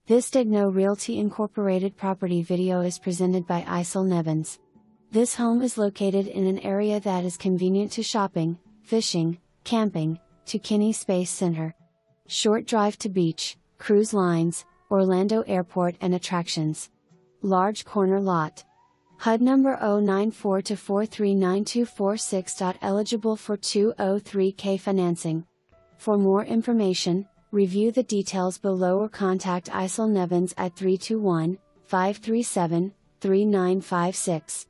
This Daignault Realty Incorporated property video is presented by Isil Nevins. This home is located in an area that is convenient to shopping, fishing, camping, to KENNEY Space Center. Short drive to beach, cruise lines, Orlando Airport and attractions. Large corner lot. HUD number 094-439246. Eligible for 203K financing. For more information, review the details below or contact Isil Nevins at 321-537-3956.